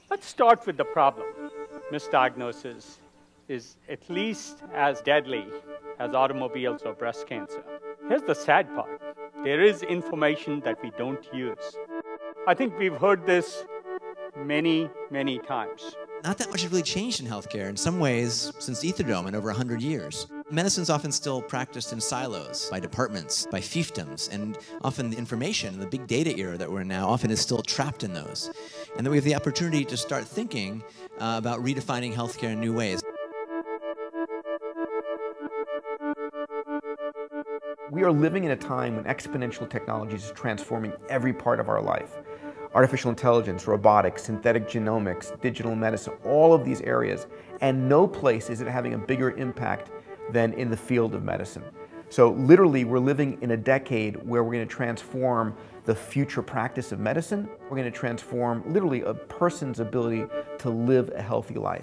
Let's start with the problem. Misdiagnosis is at least as deadly as automobiles or breast cancer. Here's the sad part. There is information that we don't use. I think we've heard this many, many times. Not that much has really changed in healthcare in some ways since Etherdome in over 100 years. Medicine's often still practiced in silos, by departments, by fiefdoms, and often the information, the big data era that we're in now, often is still trapped in those. And then we have the opportunity to start thinking about redefining healthcare in new ways. We are living in a time when exponential technologies is transforming every part of our life. Artificial intelligence, robotics, synthetic genomics, digital medicine, all of these areas, and no place is it having a bigger impact than in the field of medicine. So literally, we're living in a decade where we're going to transform the future practice of medicine. We're going to transform literally a person's ability to live a healthy life.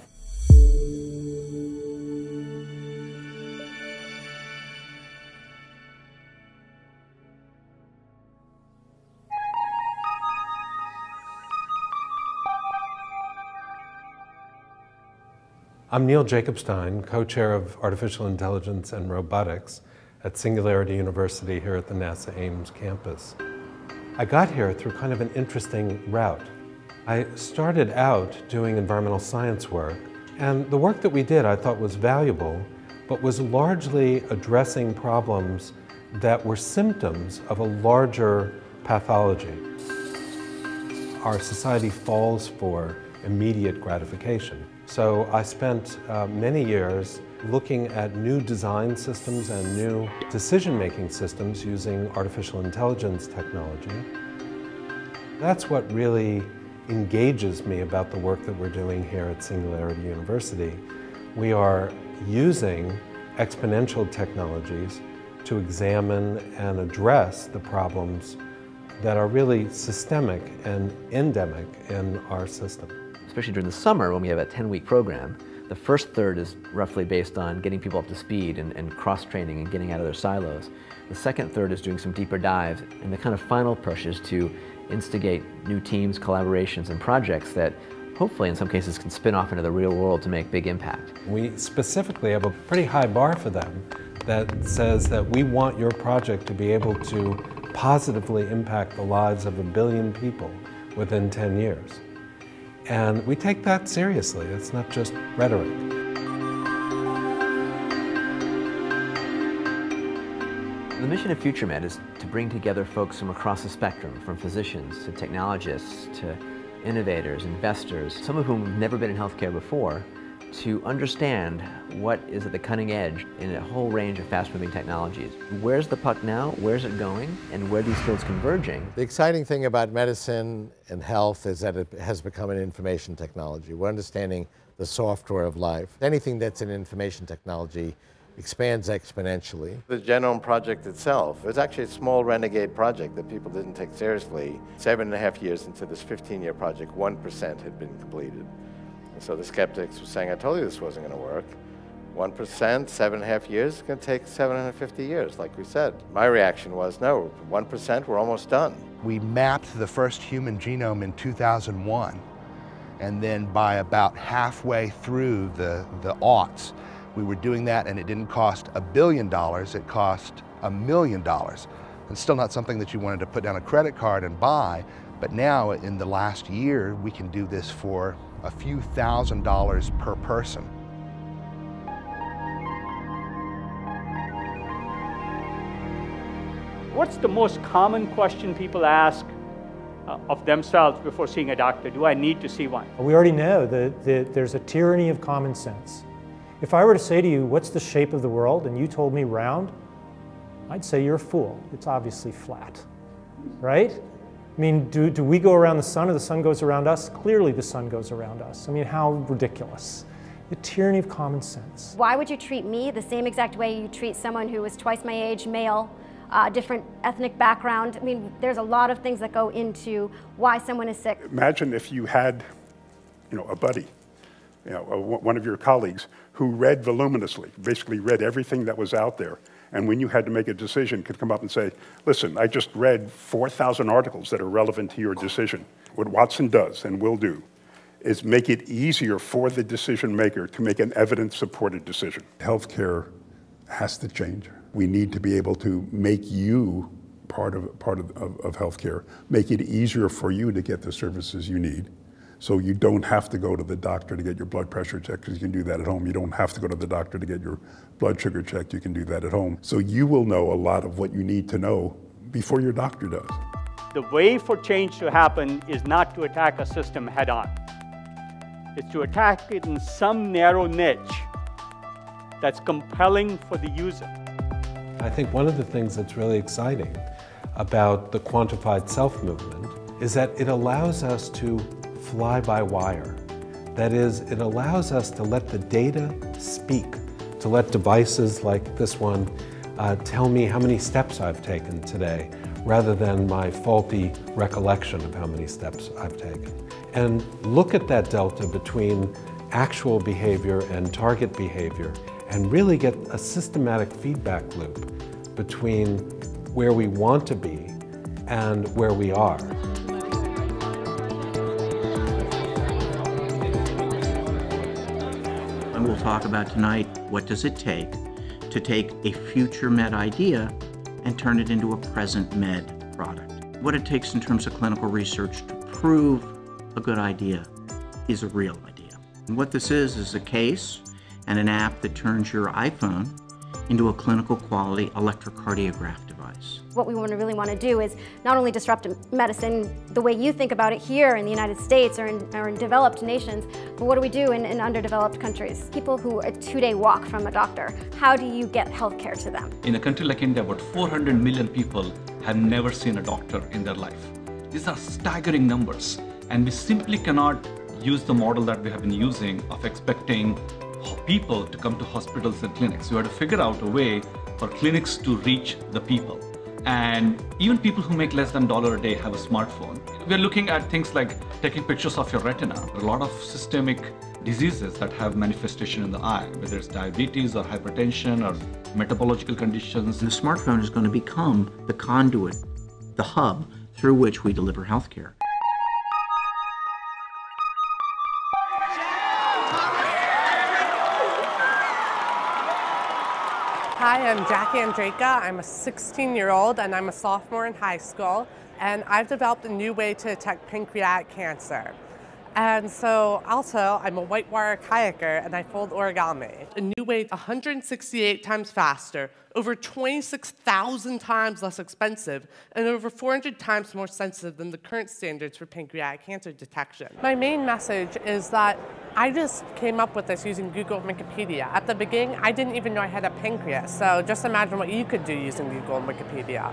I'm Neil Jacobstein, co-chair of Artificial Intelligence and Robotics at Singularity University here at the NASA Ames campus. I got here through kind of an interesting route. I started out doing environmental science work, and the work that we did I thought was valuable, but was largely addressing problems that were symptoms of a larger pathology. Our society falls for immediate gratification. So I spent many years looking at new design systems and new decision-making systems using artificial intelligence technology. That's what really engages me about the work that we're doing here at Singularity University. We are using exponential technologies to examine and address the problems that are really systemic and endemic in our system. Especially during the summer when we have a 10-week program, the first third is roughly based on getting people up to speed and cross-training and getting out of their silos. The second third is doing some deeper dives, and the kind of final push is to instigate new teams, collaborations, and projects that hopefully in some cases can spin off into the real world to make big impact. We specifically have a pretty high bar for them that says that we want your project to be able to positively impact the lives of 1 billion people within 10 years. And we take that seriously. It's not just rhetoric. The mission of FutureMed is to bring together folks from across the spectrum, from physicians to technologists to innovators, investors, some of whom have never been in healthcare before, to understand what is at the cutting edge in a whole range of fast-moving technologies. Where's the puck now? Where's it going? And where are these fields converging? The exciting thing about medicine and health is that it has become an information technology. We're understanding the software of life. Anything that's in information technology expands exponentially. The Genome Project itself is actually a small renegade project that people didn't take seriously. 7.5 years into this 15-year project, 1% had been completed. And so the skeptics were saying, I told you this wasn't going to work. 1%, 7.5 years, it's going to take 750 years, like we said. My reaction was, no, 1%, we're almost done. We mapped the first human genome in 2001, and then by about halfway through the aughts, we were doing that, and it didn't cost $1 billion, it cost $1 million. It's still not something that you wanted to put down a credit card and buy, but now in the last year, we can do this for a few $1,000s per person. What's the most common question people ask of themselves before seeing a doctor? Do I need to see one? We already know that there's a tyranny of common sense. If I were to say to you, what's the shape of the world, and you told me round, I'd say you're a fool. It's obviously flat, right? I mean, do we go around the sun or the sun goes around us? Clearly the sun goes around us. I mean, how ridiculous. The tyranny of common sense. Why would you treat me the same exact way you treat someone who is twice my age, male, different ethnic background? I mean, there's a lot of things that go into why someone is sick. Imagine if you had, a buddy, one of your colleagues who read voluminously, basically read everything that was out there, and when you had to make a decision, could come up and say, listen, I just read 4,000 articles that are relevant to your decision. What Watson does and will do is make it easier for the decision maker to make an evidence-supported decision. Healthcare has to change. We need to be able to make you part of healthcare, make it easier for you to get the services you need. So you don't have to go to the doctor to get your blood pressure checked, because you can do that at home. You don't have to go to the doctor to get your blood sugar checked. You can do that at home. So you will know a lot of what you need to know before your doctor does. The way for change to happen is not to attack a system head-on. It's to attack it in some narrow niche that's compelling for the user. I think one of the things that's really exciting about the quantified self movement is that it allows us to fly by wire. That is, it allows us to let the data speak, to let devices like this one tell me how many steps I've taken today, rather than my faulty recollection of how many steps I've taken. And look at that delta between actual behavior and target behavior, and really get a systematic feedback loop between where we want to be and where we are. And we'll talk about tonight, what does it take to take a future med idea and turn it into a present med product? What it takes in terms of clinical research to prove a good idea is a real idea. And what this is a case and an app that turns your iPhone into a clinical quality electrocardiograph device. What we really want to do is not only disrupt medicine the way you think about it here in the United States or in developed nations, but what do we do in underdeveloped countries? People who are a 2-day walk from a doctor, how do you get healthcare to them? In a country like India, about 400 million people have never seen a doctor in their life. These are staggering numbers, and we simply cannot use the model that we have been using of expecting people to come to hospitals and clinics. We have to figure out a way for clinics to reach the people. And even people who make less than $1 a day have a smartphone. We're looking at things like taking pictures of your retina. There are a lot of systemic diseases that have manifestation in the eye, whether it's diabetes or hypertension or metabological conditions. And the smartphone is going to become the conduit, the hub through which we deliver healthcare. Hi, I'm Jackie Andraka. I'm a 16-year-old and I'm a sophomore in high school, and I've developed a new way to detect pancreatic cancer. And so also, I'm a whitewater kayaker and I fold origami. A new way 168 times faster, over 26,000 times less expensive, and over 400 times more sensitive than the current standards for pancreatic cancer detection. My main message is that I just came up with this using Google and Wikipedia. At the beginning, I didn't even know I had a pancreas, so just imagine what you could do using Google and Wikipedia.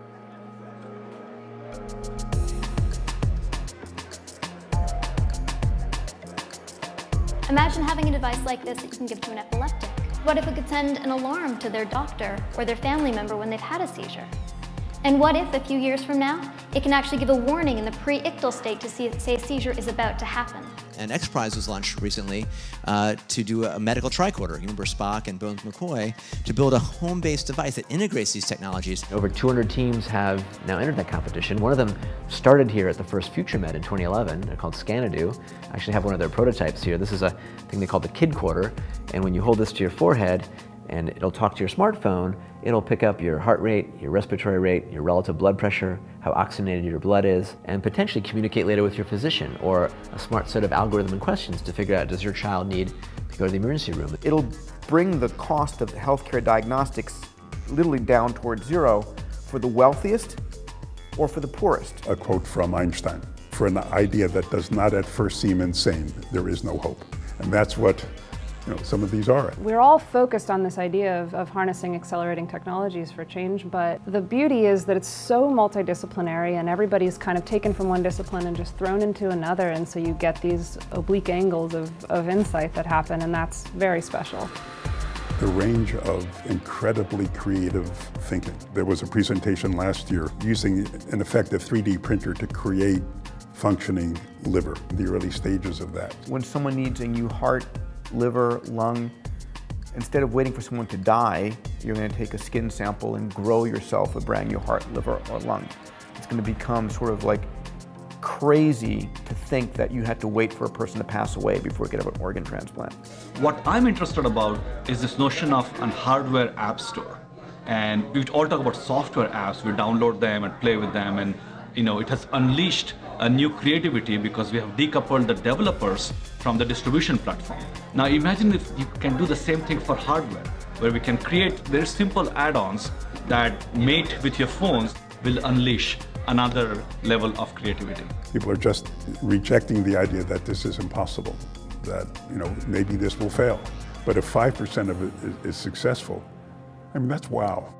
Imagine having a device like this that you can give to an epileptic. What if it could send an alarm to their doctor or their family member when they've had a seizure? And what if, a few years from now, it can actually give a warning in the pre-ictal state to say a seizure is about to happen? And X Prize was launched recently to do a medical tricorder. You remember Spock and Bones McCoy, to build a home-based device that integrates these technologies. Over 200 teams have now entered that competition. One of them started here at the first Future Med in 2011. They're called Scanadu. I actually have one of their prototypes here. This is a thing they call the Kidcorder. And when you hold this to your forehead, and it'll talk to your smartphone, it'll pick up your heart rate, your respiratory rate, your relative blood pressure, how oxygenated your blood is, and potentially communicate later with your physician or a smart set of algorithm and questions to figure out, does your child need to go to the emergency room? It'll bring the cost of healthcare diagnostics literally down towards zero for the wealthiest or for the poorest. A quote from Einstein: "For an idea that does not at first seem insane, there is no hope." And that's what some of these are. We're all focused on this idea of harnessing accelerating technologies for change, but the beauty is that it's so multidisciplinary and everybody's kind of taken from one discipline and just thrown into another, and so you get these oblique angles of insight that happen, and that's very special. The range of incredibly creative thinking. There was a presentation last year using an effective 3D printer to create functioning liver, the early stages of that. When someone needs a new heart, liver, lung, instead of waiting for someone to die, you're going to take a skin sample and grow yourself a brand new heart, liver, or lung. It's going to become sort of like crazy to think that you had to wait for a person to pass away before you could have an organ transplant. What I'm interested about is this notion of an hardware app store. And we all talk about software apps, we download them and play with them, and it has unleashed a new creativity because we have decoupled the developers from the distribution platform. Now imagine if you can do the same thing for hardware, where we can create very simple add-ons that mate with your phones will unleash another level of creativity. People are just rejecting the idea that this is impossible, that maybe this will fail. But if 5% of it is successful, I mean, that's wow.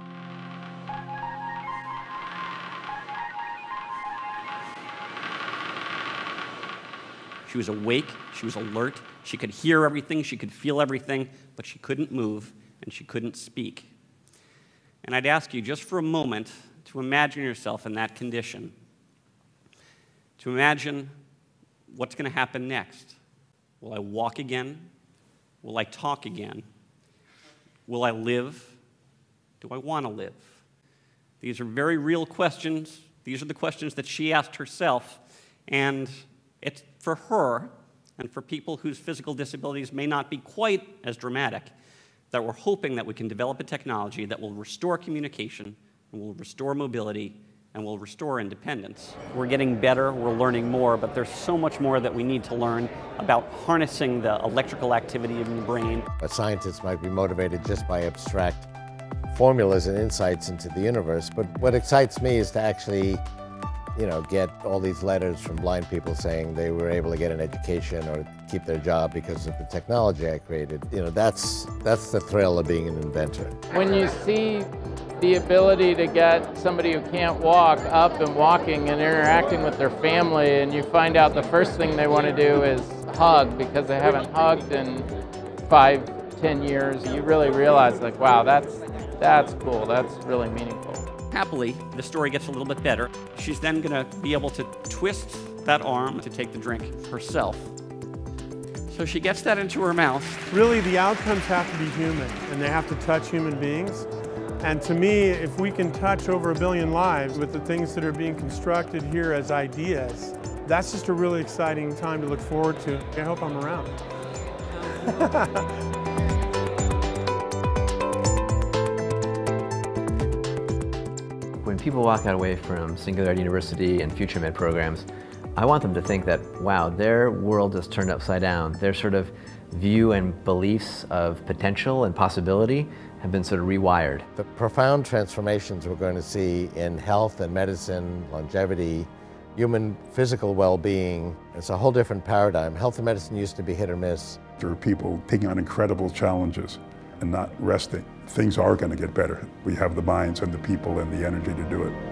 She was awake, she was alert, she could hear everything, she could feel everything, but she couldn't move and she couldn't speak. And I'd ask you just for a moment to imagine yourself in that condition, to imagine what's going to happen next. Will I walk again? Will I talk again? Will I live? Do I want to live? These are very real questions. These are the questions that she asked herself, and it's for her, and for people whose physical disabilities may not be quite as dramatic, that we're hoping that we can develop a technology that will restore communication, and will restore mobility, and will restore independence. We're getting better, we're learning more, but there's so much more that we need to learn about harnessing the electrical activity in the brain. But scientists might be motivated just by abstract formulas and insights into the universe, but what excites me is to actually get all these letters from blind people saying they were able to get an education or keep their job because of the technology I created. That's the thrill of being an inventor. When you see the ability to get somebody who can't walk up and walking and interacting with their family, and you find out the first thing they want to do is hug because they haven't hugged in 5-10 years, you really realize, like, wow, that's cool, that's really meaningful. Happily, the story gets a little bit better. She's then going to be able to twist that arm to take the drink herself. So she gets that into her mouth. Really, the outcomes have to be human, and they have to touch human beings. And to me, if we can touch over 1 billion lives with the things that are being constructed here as ideas, that's just a really exciting time to look forward to. I hope I'm around. When people walk away from Singularity University and Future Med programs, I want them to think that, wow, their world is turned upside down. Their sort of view and beliefs of potential and possibility have been sort of rewired. The profound transformations we're going to see in health and medicine, longevity, human physical well-being, it's a whole different paradigm. Health and medicine used to be hit or miss. There are people taking on incredible challenges and not resting. Things are going to get better. We have the minds and the people and the energy to do it.